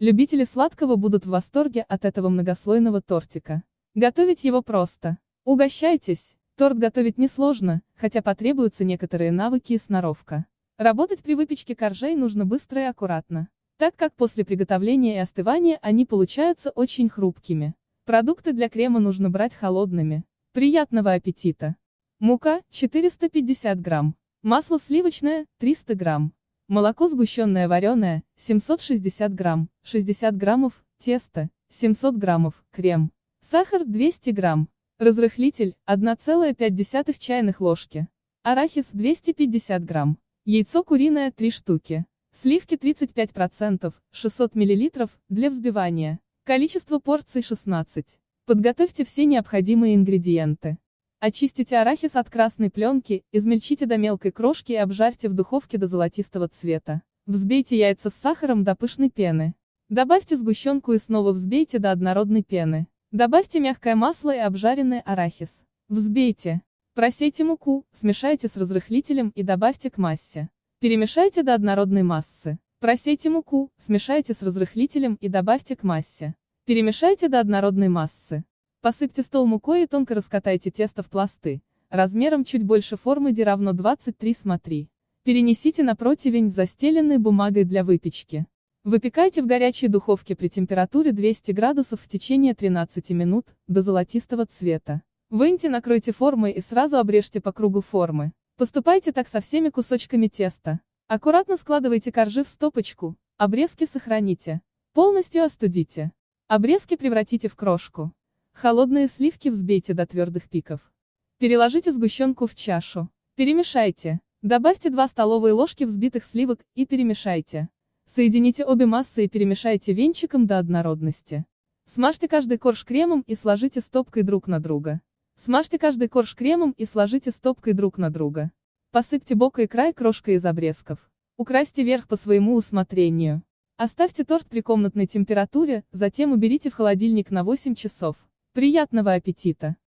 Любители сладкого будут в восторге от этого многослойного тортика. Готовить его просто. Угощайтесь! Торт готовить несложно, хотя потребуются некоторые навыки и сноровка. Работать при выпечке коржей нужно быстро и аккуратно, так как после приготовления и остывания они получаются очень хрупкими. Продукты для крема нужно брать холодными. Приятного аппетита! Мука – 450 грамм. Масло сливочное – 300 грамм. Молоко сгущенное вареное – 760 грамм. 60 граммов, тесто, 700 граммов, крем. Сахар – 200 грамм. Разрыхлитель – 1,5 чайных ложки. Арахис – 250 грамм. Яйцо куриное – 3 штуки. Сливки 35%, 600 мл, для взбивания. Количество порций 16. Подготовьте все необходимые ингредиенты. Очистите арахис от красной пленки, измельчите до мелкой крошки и обжарьте в духовке до золотистого цвета. Взбейте яйца с сахаром до пышной пены. Добавьте сгущенку и снова взбейте до однородной пены. Добавьте мягкое масло и обжаренный арахис. Взбейте. Просейте муку, смешайте с разрыхлителем и добавьте к массе. Перемешайте до однородной массы. Просейте муку, смешайте с разрыхлителем и добавьте к массе. Перемешайте до однородной массы. Посыпьте стол мукой и тонко раскатайте тесто в пласты, размером чуть больше формы D равно 23 смотри. Перенесите на противень, застеленный бумагой для выпечки. Выпекайте в горячей духовке при температуре 200 градусов в течение 13 минут, до золотистого цвета. Выньте, накройте формой и сразу обрежьте по кругу формы. Поступайте так со всеми кусочками теста. Аккуратно складывайте коржи в стопочку, обрезки сохраните. Полностью остудите. Обрезки превратите в крошку. Холодные сливки взбейте до твердых пиков. Переложите сгущенку в чашу. Перемешайте. Добавьте 2 столовые ложки взбитых сливок и перемешайте. Соедините обе массы и перемешайте венчиком до однородности. Смажьте каждый корж кремом и сложите стопкой друг на друга. Смажьте каждый корж кремом и сложите стопкой друг на друга. Посыпьте бок и край крошкой из обрезков. Украсьте верх по своему усмотрению. Оставьте торт при комнатной температуре, затем уберите в холодильник на 8 часов. Приятного аппетита!